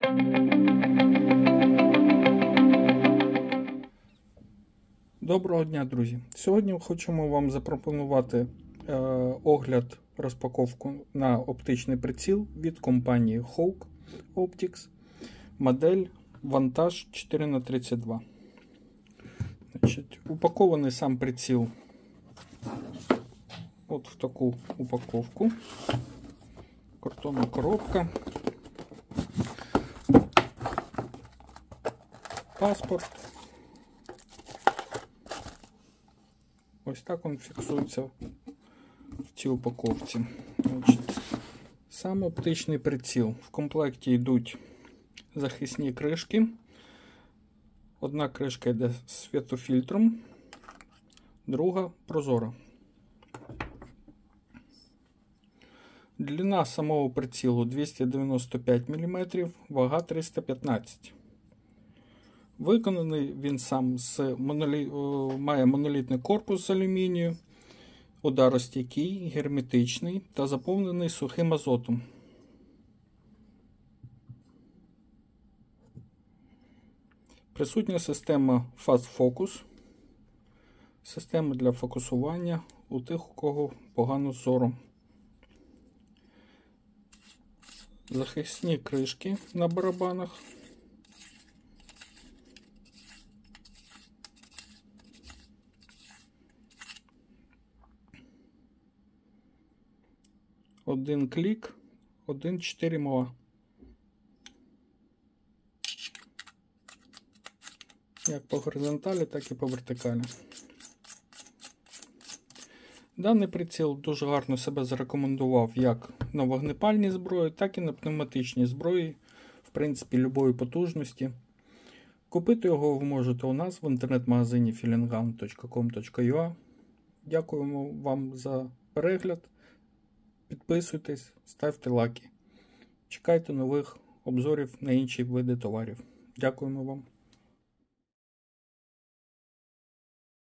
Доброго дня, друзі! Сьогодні хочемо вам запропонувати огляд, розпаковку на оптичний приціл від компанії Hawk Optics, модель Vantage 4х32. Упакований сам приціл от в таку упаковку. Картонна коробка, паспорт. Ось так він фіксується в цій упаковці. Сам оптичний приціл. В комплекті йдуть захисні кришки. Одна кришка йде з світофільтром, друга прозора. Длина самого прицілу 295 мм, вага 315 мм. Виконаний він сам має монолітний корпус з алюмінію, ударостійкий, герметичний та заповнений сухим азотом. Присутня система Fast Focus, система для фокусування у тих, у кого погано з зором. Захисні кришки на барабанах. Один клік, 1,4 мА. Як по горизонталі, так і по вертикалі. Даний приціл дуже гарно себе зарекомендував як на вогнепальній зброї, так і на пневматичній зброї, в принципі, любої потужності. Купити його ви можете у нас в інтернет-магазині filingun.com.ua. Дякуємо вам за перегляд. Підписуйтесь, ставте лайки. Чекайте нових обзорів на інші види товарів. Дякуємо вам.